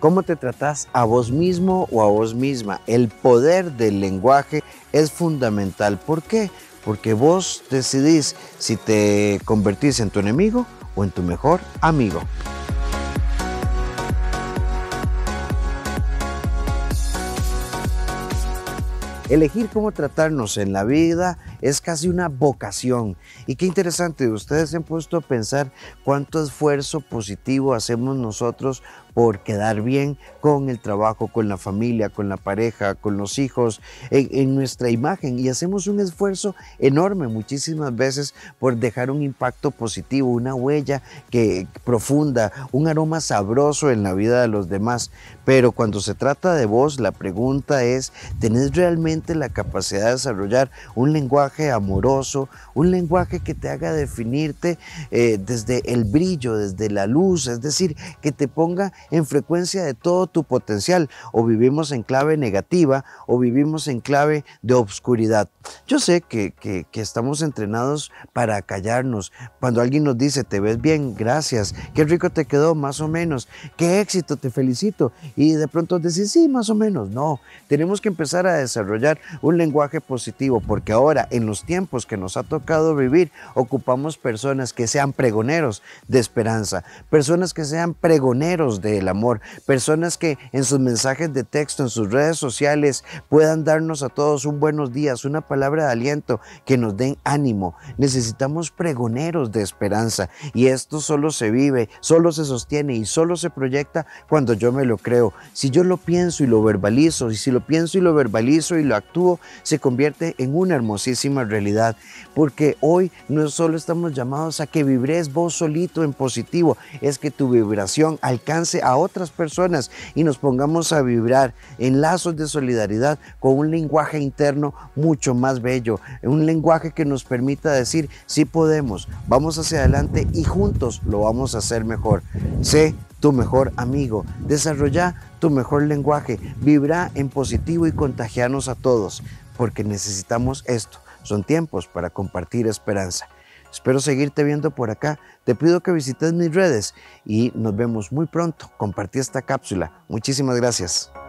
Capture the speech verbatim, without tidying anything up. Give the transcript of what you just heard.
¿Cómo te tratás a vos mismo o a vos misma? El poder del lenguaje es fundamental. ¿Por qué? Porque vos decidís si te convertís en tu enemigo o en tu mejor amigo. Elegir cómo tratarnos en la vida es casi una vocación. Y qué interesante, ustedes se han puesto a pensar cuánto esfuerzo positivo hacemos nosotros por quedar bien con el trabajo, con la familia, con la pareja, con los hijos, en, en nuestra imagen. Y hacemos un esfuerzo enorme muchísimas veces por dejar un impacto positivo, una huella que, profunda, un aroma sabroso en la vida de los demás. Pero cuando se trata de vos, la pregunta es, ¿tenés realmente la capacidad de desarrollar un lenguaje amoroso, un lenguaje que te haga definirte eh, desde el brillo, desde la luz, es decir, que te ponga en frecuencia de todo tu potencial? O vivimos en clave negativa o vivimos en clave de obscuridad. Yo sé que, que, que estamos entrenados para callarnos. Cuando alguien nos dice, te ves bien, gracias, qué rico te quedó, más o menos, qué éxito, te felicito, y de pronto decís, sí, más o menos. No, tenemos que empezar a desarrollar un lenguaje positivo, porque ahora en los tiempos que nos ha tocado vivir, ocupamos personas que sean pregoneros de esperanza, personas que sean pregoneros del amor, personas que en sus mensajes de texto, en sus redes sociales, puedan darnos a todos un buenos días, una palabra de aliento, que nos den ánimo. Necesitamos pregoneros de esperanza, y esto solo se vive, solo se sostiene y solo se proyecta cuando yo me lo creo. Si yo lo pienso y lo verbalizo, y si lo pienso y lo verbalizo y lo actúo, se convierte en una hermosísima realidad, porque hoy no solo estamos llamados a que vibres vos solito en positivo, es que tu vibración alcance a otras personas y nos pongamos a vibrar en lazos de solidaridad con un lenguaje interno mucho más bello, un lenguaje que nos permita decir, sí podemos, vamos hacia adelante y juntos lo vamos a hacer mejor. Sé tu mejor amigo, desarrolla tu mejor lenguaje, vibra en positivo y contagiarnos a todos, porque necesitamos esto. Son tiempos para compartir esperanza. Espero seguirte viendo por acá. Te pido que visites mis redes y nos vemos muy pronto. Compartí esta cápsula. Muchísimas gracias.